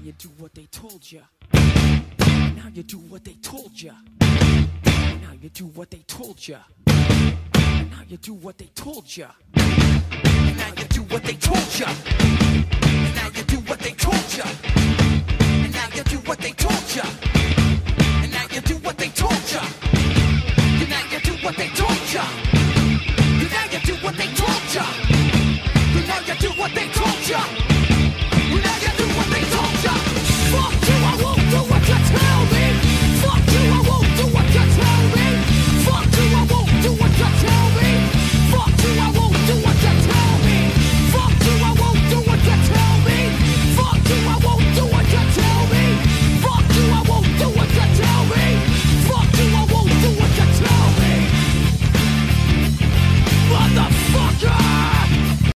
you do what they told you. Now you do what they told you. Now you do what they told you. Now you do what they told you. Now you do what they told you. Now you do what they told you. And now you do what they told you. And now you do what they told you. Now you do what they told you. Now you do what they told you. Now you do what they told you.